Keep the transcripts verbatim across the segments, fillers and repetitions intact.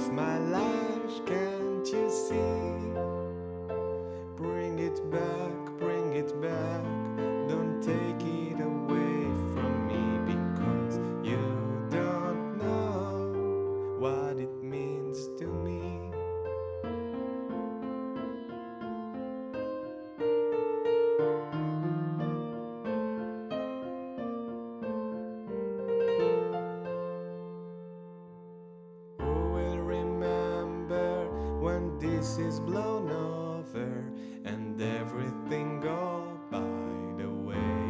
of my life, can't you see? Bring it back, bring it back, don't take it away from me, because you don't know what it means to me. When this is blown over and everything go by the way.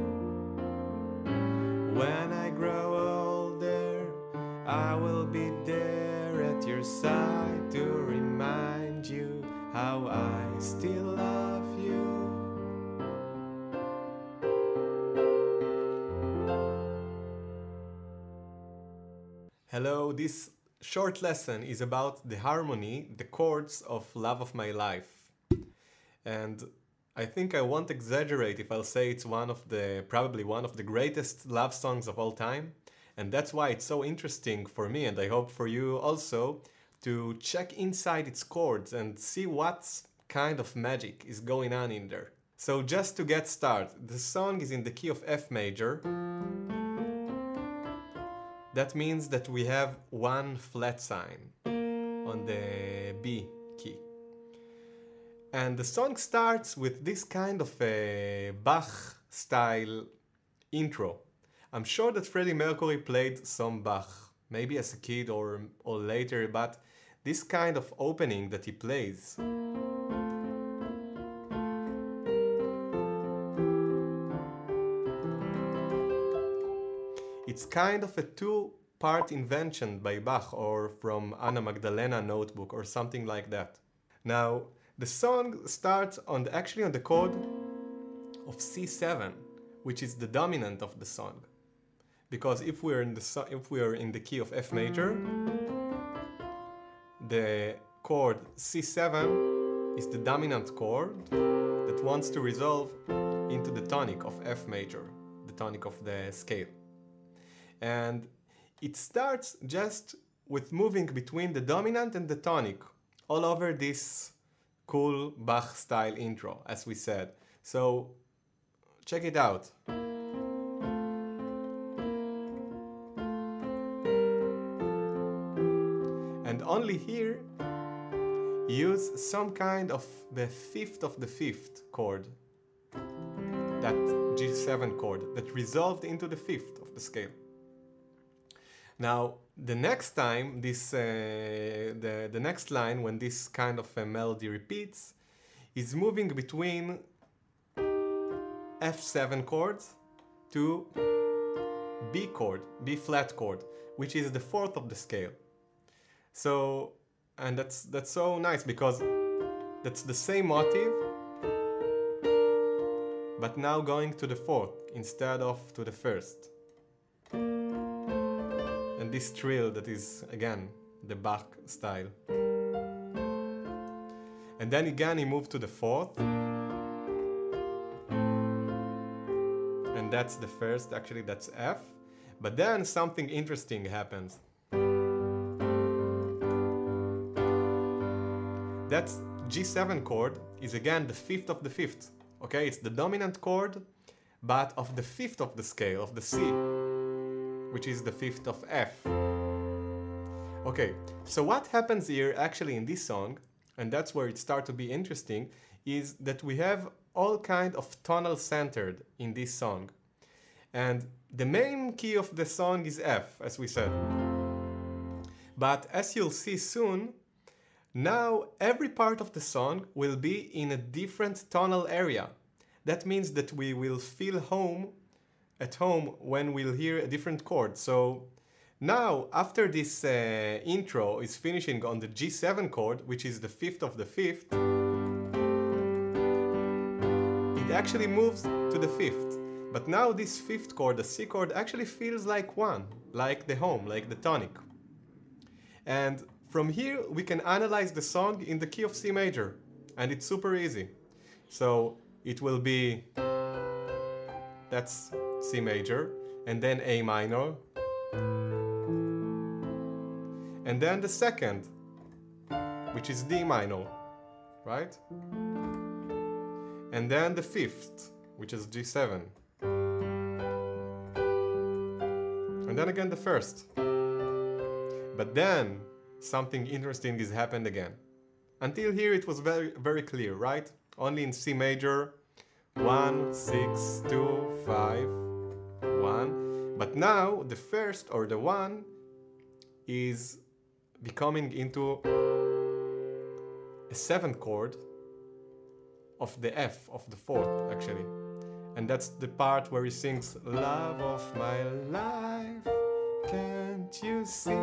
When I grow older, I will be there at your side to remind you how I still love you. Hello, this short lesson is about the harmony, the chords of Love of My Life. And I think I won't exaggerate if I'll say it's one of the, probably one of the greatest love songs of all time. And that's why it's so interesting for me, and I hope for you also, to check inside its chords and see what kind of magic is going on in there. So just to get started, the song is in the key of F major. That means that we have one flat sign on the B key. And the song starts with this kind of a Bach style intro. I'm sure that Freddie Mercury played some Bach, maybe as a kid or, or later, but this kind of opening that he plays, it's kind of a two-part invention by Bach or from Anna Magdalena notebook or something like that. Now, the song starts on the, actually on the chord of C seven, which is the dominant of the song. Because if we're in the if we are in the key of F major, the chord C seven is the dominant chord that wants to resolve into the tonic of F major, the tonic of the scale. And it starts just with moving between the dominant and the tonic all over this cool Bach style intro, as we said. So check it out. And only here use some kind of the fifth of the fifth chord, that G seven chord that resolved into the fifth of the scale. Now, the next time, this, uh, the, the next line, when this kind of a melody repeats, is moving between F seven chords to B chord, B flat chord, which is the fourth of the scale. So, and that's, that's so nice because that's the same motive, but now going to the fourth instead of to the first. And this trill that is, again, the Bach style. And then again he moved to the fourth. And that's the first, actually that's F. But then something interesting happens. That G seven chord is again the fifth of the fifth. Okay, it's the dominant chord, but of the fifth of the scale, of the C, which is the fifth of F. Okay, so what happens here actually in this song, and that's where it starts to be interesting, is that we have all kind of tonal centered in this song. And the main key of the song is F, as we said. But as you'll see soon, now every part of the song will be in a different tonal area. That means that we will feel home at home when we'll hear a different chord. So now, after this uh, intro is finishing on the G seven chord, which is the fifth of the fifth, it actually moves to the fifth. But now this fifth chord, the C chord, actually feels like one, like the home, like the tonic. And from here, we can analyze the song in the key of C major, and it's super easy. So it will be, that's C major, and then A minor, and then the second, which is D minor, right? And then the fifth, which is G seven. And then again the first. But then something interesting has happened again. Until here it was very, very clear, right? Only in C major, one, six, two, five, one. But now the first, or the one, is becoming into a seventh chord of the F, of the fourth actually. And that's the part where he sings, love of my life, can't you see?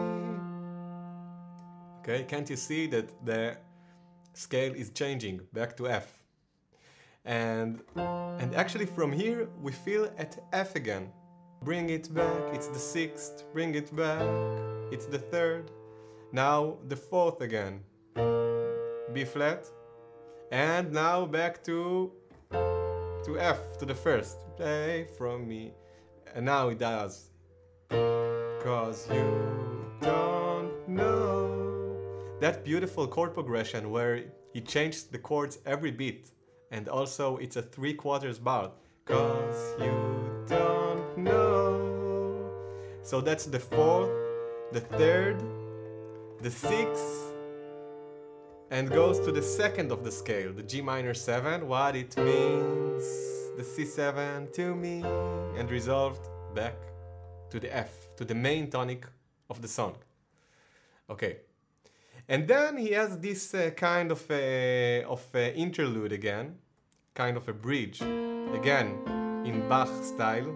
Okay, can't you see that the scale is changing back to F? And, and actually from here we feel at F again. Bring it back, it's the sixth, bring it back, it's the third. Now the fourth again, B flat, and now back to, to F, to the first. Play from me, and now it does. Cause you don't know. That beautiful chord progression where he changed the chords every beat, and also it's a three quarters bar. Cause you don't know. So that's the fourth, the third, the sixth, and goes to the second of the scale, the G minor seven, what it means, the C seven to me, and resolved back to the F, to the main tonic of the song. Okay. And then he has this uh, kind of a, of a interlude again, kind of a bridge, again in Bach style,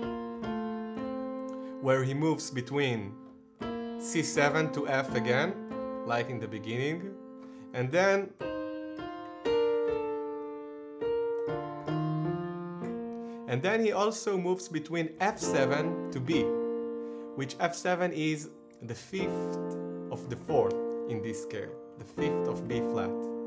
where he moves between C seven to F again, like in the beginning, and then and then he also moves between F seven to B, which F seven is the fifth of the fourth in this scale, the fifth of B flat.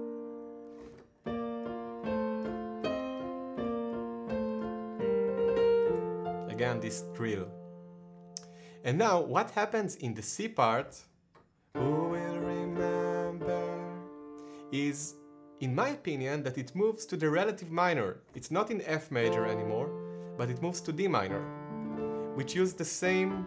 Again, this trill. And now, what happens in the C part, who will remember, is, in my opinion, that it moves to the relative minor. It's not in F major anymore, but it moves to D minor, which use the same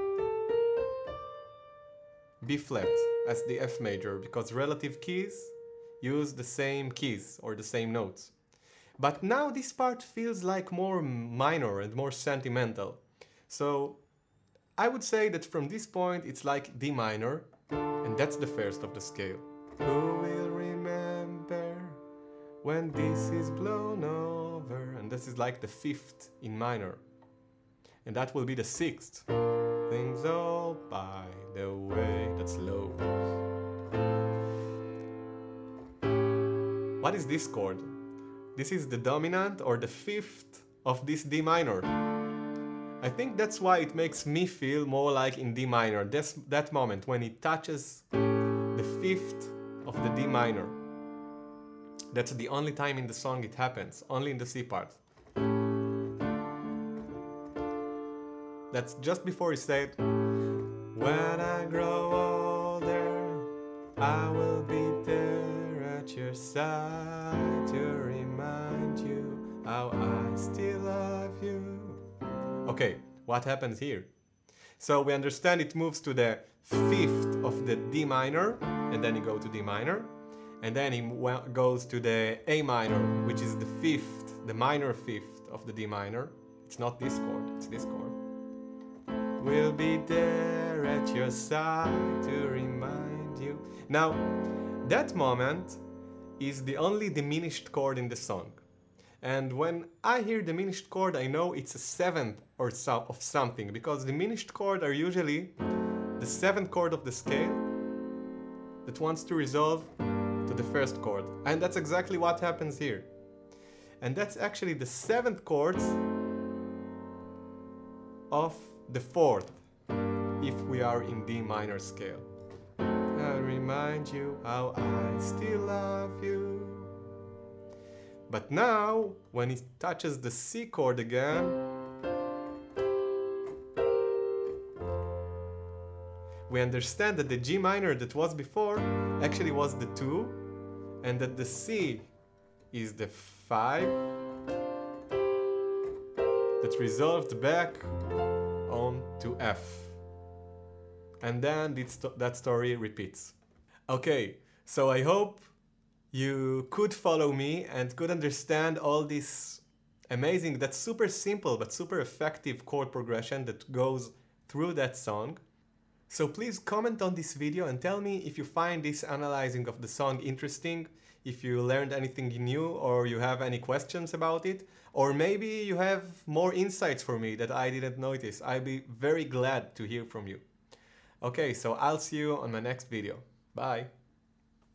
B flat as the F major, because relative keys use the same keys or the same notes. But now this part feels like more minor and more sentimental. So I would say that from this point it's like D minor, and that's the first of the scale. Who will remember when this is blown over? And this is like the fifth in minor. And that will be the sixth. Things all by the way, that's low. What is this chord? This is the dominant or the fifth of this D minor. I think that's why it makes me feel more like in D minor. That's that moment when it touches the fifth of the D minor. That's the only time in the song it happens, only in the C part. That's just before he said, when I grow older, I will be there at your side to remind you how I still love you. Okay, what happens here? So we understand it moves to the fifth of the D minor, and then you go to D minor, and then it goes to the A minor, which is the fifth, the minor fifth of the D minor. It's not this chord, it's this chord. We'll be there at your side to remind you. Now, that moment is the only diminished chord in the song. And when I hear diminished chord, I know it's a seventh or so of something, because diminished chord are usually the seventh chord of the scale that wants to resolve to the first chord. And that's exactly what happens here. And that's actually the seventh chord of the fourth, if we are in D minor scale. I remind you how I still love you. But now, when it touches the C chord again, we understand that the G minor that was before actually was the two, and that the C is the five that resolved back on to F. And then that story repeats. Okay, so I hope you could follow me and could understand all this amazing, that's super simple but super effective chord progression that goes through that song. So please comment on this video and tell me if you find this analyzing of the song interesting, if you learned anything new or you have any questions about it, or maybe you have more insights for me that I didn't notice. I'd be very glad to hear from you. Okay, so I'll see you on my next video. Bye!